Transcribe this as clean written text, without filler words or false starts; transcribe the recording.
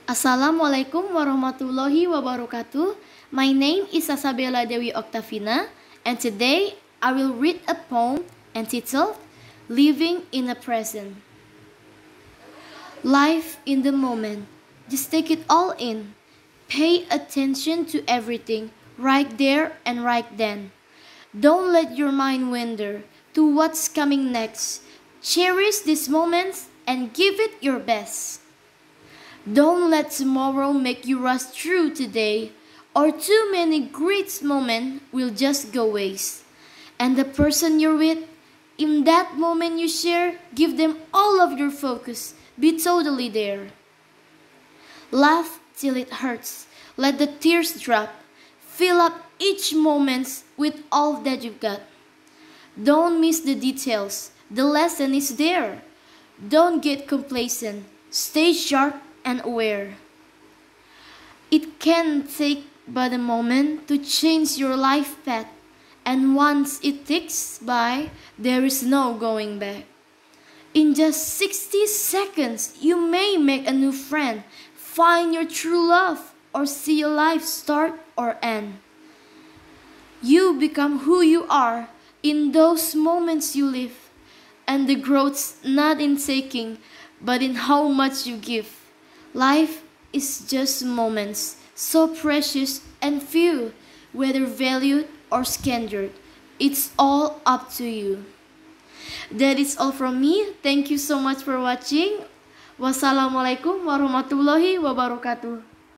Assalamualaikum warahmatullahi wabarakatuh. My name is Shalsabella Dewi Oktaviana, and today I will read a poem entitled Living in the Present. Life in the moment. Just take it all in. Pay attention to everything right there and right then. Don't let your mind wander to what's coming next. Cherish these moments and give it your best. Don't let tomorrow make you rush through today, or too many great moments will just go waste. And the person you're with, in that moment you share, give them all of your focus. Be totally there. Laugh till it hurts. Let the tears drop. Fill up each moment with all that you've got. Don't miss the details. The lesson is there. Don't get complacent. Stay sharp and aware. It can take but a moment to change your life path, and once it ticks by, there is no going back. In just 60 seconds, you may make a new friend, find your true love, or see your life start or end. You become who you are in those moments you live, and the growth's not in taking, but in how much you give. Life is just moments, so precious and few, whether valued or squandered. It's all up to you. That is all from me. Thank you so much for watching. Wassalamualaikum warahmatullahi wabarakatuh.